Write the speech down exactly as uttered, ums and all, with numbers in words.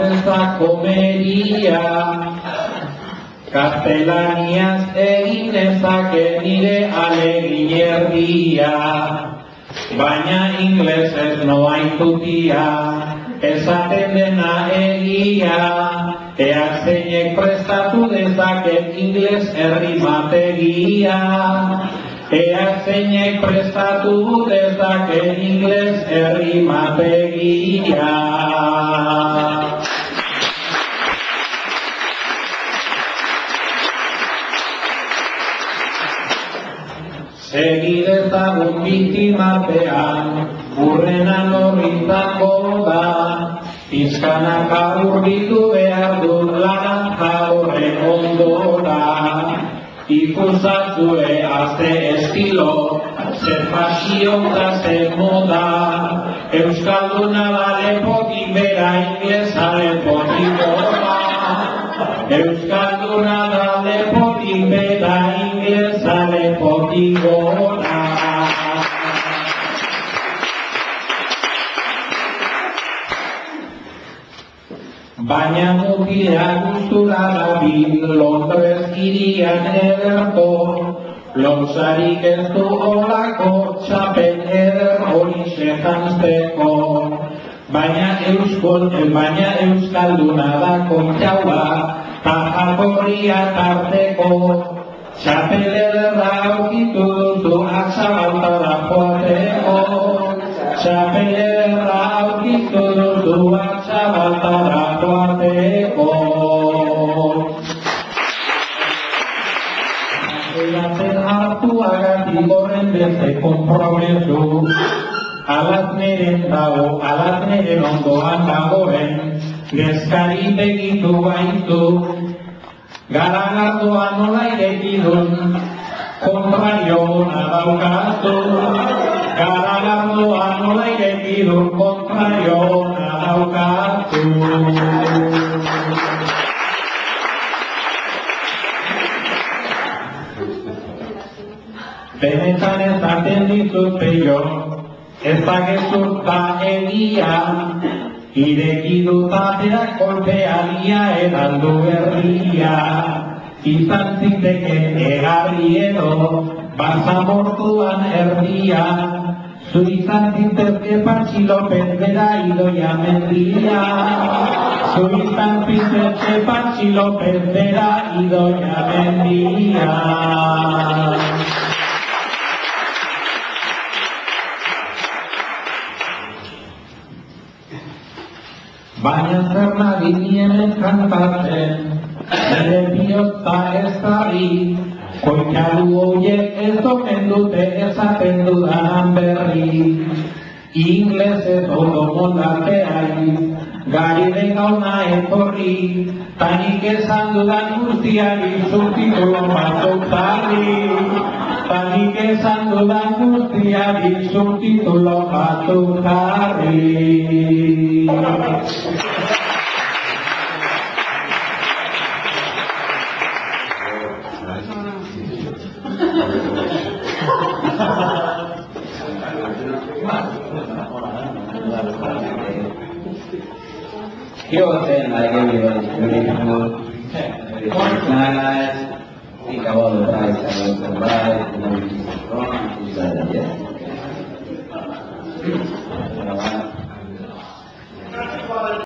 erreza komeria, gaztelaniaz egin ezake nire alegin erdia, baina inglesez noa intutia, esaten dena egia, eak zeinek prestatu dezaket ingles errimategia, eak zeinek prestatu dezaket ingles errimategia. Segidezagun biktimartean, burrena norrizako da, pizkanak aurbitu behar du lan horren ondora. Ikusatzue azte estilo, zer pasio da zer moda, euskalduna da lepotik bera, inglesa lepotik gora. Euskalduna da lepotik bera, inglesa lepotik gora. Baina mutila gustura dabil, Londres hirian ederto, lotsarik ez du olako, txapen eder hori sejanzteko. Baina euskol, baina euskalduna da kontxaua, ta jatorria tarteko. Txapel ederra aurkitu duzu, atzabaltara joateko. Txapel ederra aurkitu duzu, atzabaltara joateko. Ateratzen hartu agatik horren beste konpromesu, alaz neren dago, alaz neren ondoan dagoen, neskari begitu baitu, garagardoa nola irekidun, kontrario ona daukatu. Garagardoa nola irekidun, kontrario ona daukatu. Benetan ezaten dizut peio, ezagezut ba egia, irekidut aterak kolpealia edandu herria, izan ziteken egarri edo, basamortuan erdia, zu izan zitezke Patxi López bera Idoia Mendia, zu izan zitezke Patxi López bera Idoia Mendia. Baina zer nahi nienen kantatzen, nire bihotza ez ari, koikalu horiek ez omen dute esaten dudanan berri. Inglesez ondo moldateai, gari den gauna etorri, tanik esan dudan guztiari subtitulo batzuk jarri. Tanik esan dudan guztiari subtitulo batzuk jarri. Yo saying like everybody's beautiful, everything's nice, think about the rights about the rights, and everything's wrong, things like that, yeah?